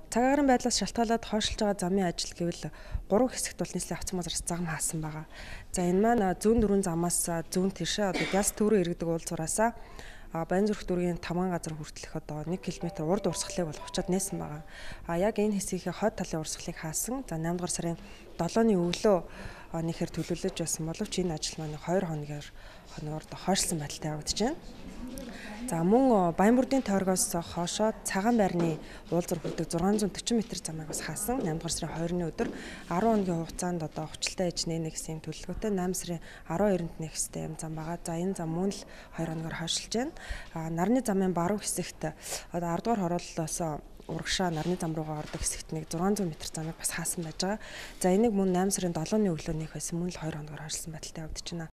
Цаг агаарын байдлаас шалтгаалаад хойшилж байгаа замын ажил гэвэл 3 хэсэгт бол нийслэлийн хавцан базараас зам хаасан байгаа. За энэ маань зүүн дөрвөн замаас зүүн тишээ одоо Гялс төврөө иргэдэг уулзуураасаа Баянзүрх дүүргийн 5 газар хүртэлх одоо 1 км урд урсгалыг бол очоод нээсэн байгаа. Яг энэ хэсгийн хойд талын урсгалыг хаасан. За 8 дугаар сарын 7-ны өглөө нэхэр төлөвлөж байсан боловч энэ ажил маань 2 хоногор хойшлсон байдалтай явагдаж байна. За мөн Баянбурдын тойргоос хоошоо цагаан байрны уулзуур хүрдэг 640 м замыг бас хаасан. 8 дугаар сарын 20-ны өдөр 10 хоногийн хугацаанд одоо хувьчилтай ээж нээх гэсэн төлөвлөгөөтэй 8 сарын 12-нд нээх хэвээр юм зам байгаа. За энэ зам мөн л 2 хоногор хойшилж байна. Нарны замын баруун хэсэгт одоо 10 дугаар хорооллоос урагшаа нарны зам руугаа ордог хэсэгт нэг 600 м замыг бас хаасан байж байгаа. За энийг мөн 8 сарын 7-ны өглөө нээх байсан мөн л 2 хоногор хойшлсон байдалтай явагдаж байна.